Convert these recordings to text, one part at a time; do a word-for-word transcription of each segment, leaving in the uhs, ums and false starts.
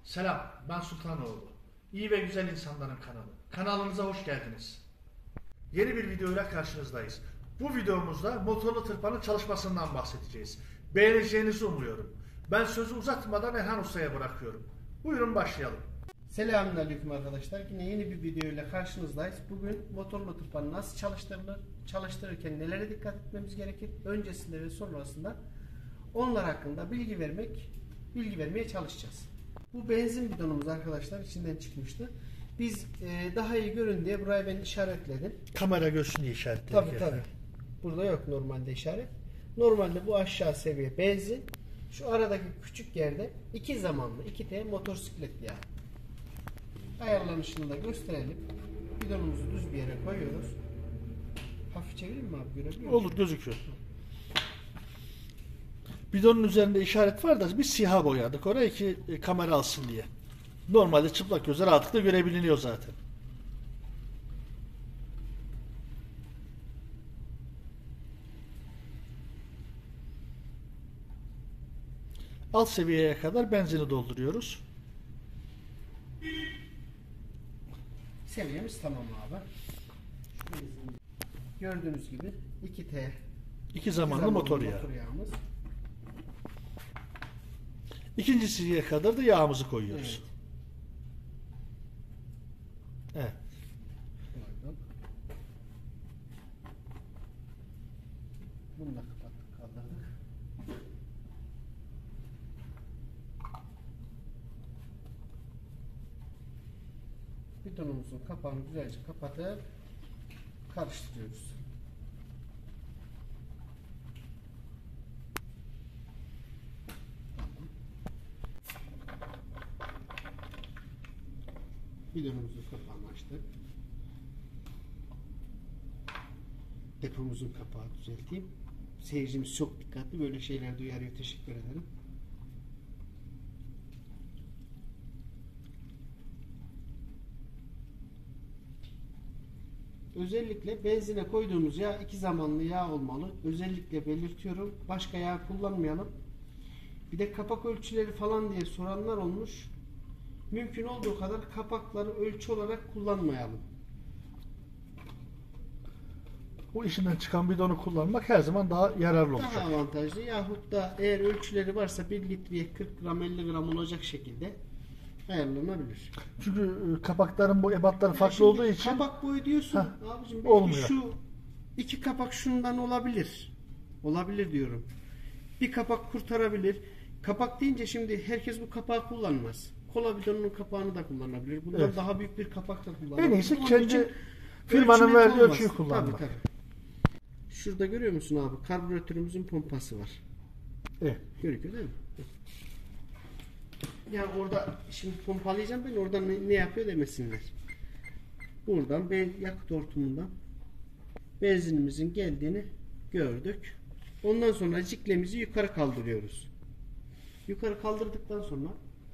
Selam, ben Sultanoğlu. İyi ve güzel insanların kanalı. Kanalımıza hoş geldiniz. Yeni bir videoyla karşınızdayız. Bu videomuzda motorlu tırpanın çalışmasından bahsedeceğiz. Beğeneceğinizi umuyorum. Ben sözü uzatmadan Erhan Usta'ya bırakıyorum. Buyurun başlayalım. Selamünaleyküm arkadaşlar. Yine yeni bir videoyla karşınızdayız. Bugün motorlu tırpan nasıl çalıştırılır, çalıştırırken nelere dikkat etmemiz gerekir, öncesinde ve sonrasında onlar hakkında bilgi vermek, bilgi vermeye çalışacağız. Bu benzin bidonumuz arkadaşlar içinden çıkmıştı. Biz e, daha iyi görün diye burayı ben işaretledim. Kamera görsün diye işaretledik. Tabii tabii. Burada yok normalde işaret. Normalde bu aşağı seviye benzin. Şu aradaki küçük yerde iki zamanlı iki T motosiklet yağı. Ayarlanışını da gösterelim. Bidonumuzu düz bir yere koyuyoruz. Hafif çevireyim mi abi? Görebiliyor musun? Olur, gözüküyor. Bidonun üzerinde işaret var da biz siyah boyadık oraya ki e, kamera alsın diye. Normalde çıplak gözle rahatlıkla görebiliniyor zaten. Alt seviyeye kadar benzini dolduruyoruz. Seviyemiz tamam abi. Gördüğünüz gibi iki T İki zamanlı, zamanlı motor yağı. Motor yağımız. İkinci seviyeye kadar da yağımızı koyuyoruz. Evet. Evet. Bunu da kapattık, kaldırdık. Bidonumuzun kapağını güzelce kapatıp karıştırıyoruz. Bidonumuzun kapağını açtık. Depomuzun kapağı düzelteyim. Seyircimiz çok dikkatli, böyle şeyler duyarıyor. Teşekkür ederim. Özellikle benzine koyduğumuz yağ iki zamanlı yağ olmalı. Özellikle belirtiyorum. Başka yağ kullanmayalım. Bir de kapak ölçüleri falan diye soranlar olmuş. Mümkün olduğu kadar kapakları ölçü olarak kullanmayalım. Bu işinden çıkan bidonu kullanmak her zaman daha yararlı olacak. Daha avantajlı. Yahut da eğer ölçüleri varsa bir litreye kırk gram elli gram olacak şekilde ayarlanabilir. Çünkü kapakların bu ebatları yani farklı olduğu için kapak boyu diyorsun. Heh, abicim olmuyor. Şu iki kapak şundan olabilir. Olabilir diyorum. Bir kapak kurtarabilir. Kapak deyince şimdi herkes bu kapağı kullanmaz. Kola bidonunun kapağını da kullanabilir. Bundan evet. Daha büyük bir kapak da kullanabilir. En iyisi kendi firmanın verdiği ölçüyü kullanmak. Tabii, tabii. Şurada görüyor musun abi? Karbüratörümüzün pompası var. Evet. Görüyor değil mi? Yani orada şimdi pompalayacağım, ben oradan ne, ne yapıyor demesinler. Buradan ben yakıt hortumundan benzinimizin geldiğini gördük. Ondan sonra ciklemizi yukarı kaldırıyoruz. Yukarı kaldırdıktan sonra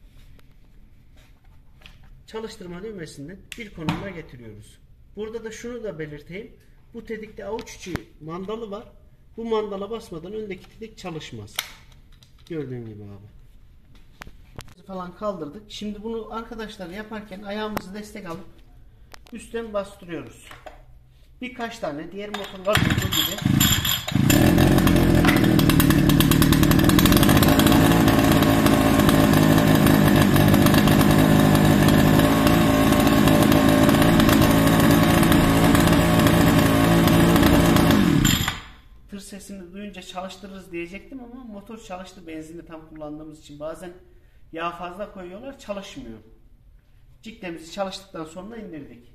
çalıştırma düğmesinden bir konumuna getiriyoruz. Burada da şunu da belirteyim. Bu tedikte avuç içi mandalı var. Bu mandala basmadan öndeki tedik çalışmaz. Gördüğün gibi abi. Falan kaldırdık. Şimdi bunu arkadaşlar yaparken ayağımızı destek alıp üstten bastırıyoruz. Birkaç tane diğer motorlar gibi tır sesini duyunca çalıştırırız diyecektim ama motor çalıştı, benzini tam kullandığımız için. Bazen yağ fazla koyuyorlar, çalışmıyor. Ciklemizi çalıştıktan sonra indirdik.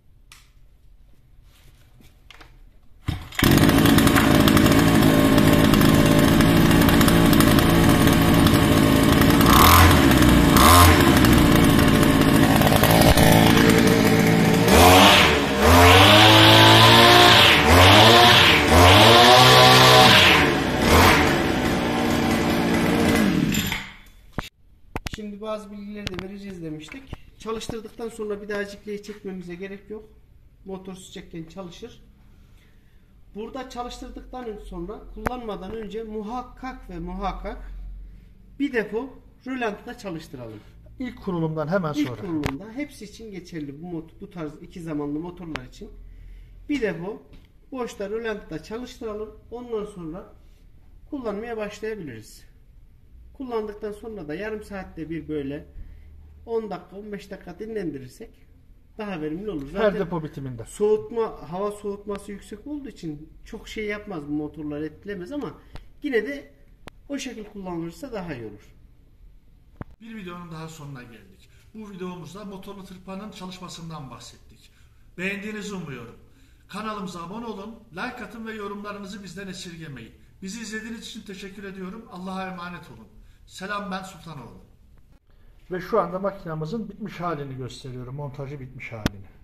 Şimdi bazı bilgileri de vereceğiz demiştik. Çalıştırdıktan sonra bir daha cikleyi çekmemize gerek yok. Motor sıcakken çalışır. Burada çalıştırdıktan sonra, kullanmadan önce muhakkak ve muhakkak bir depo rölantıda çalıştıralım. İlk kurulumdan hemen İlk sonra. kurulumda hepsi için geçerli bu mot bu tarz iki zamanlı motorlar için. Bir de bu boşta rölantıda çalıştıralım. Ondan sonra kullanmaya başlayabiliriz. Kullandıktan sonra da yarım saatte bir böyle on dakika on beş dakika dinlendirirsek daha verimli olur. Her depo bitiminde. Soğutma, hava soğutması yüksek olduğu için çok şey yapmaz, bu motorlar etkilemez ama yine de o şekilde kullanılırsa daha iyi olur. Bir videonun daha sonuna geldik. Bu videomuzda motorlu tırpanın çalışmasından bahsettik. Beğendiğinizi umuyorum. Kanalımıza abone olun, like atın ve yorumlarınızı bizden esirgemeyin. Bizi izlediğiniz için teşekkür ediyorum. Allah'a emanet olun. Selam, ben Sultanoğlu. Ve şu anda makinamızın bitmiş halini gösteriyorum. Montajı bitmiş halini.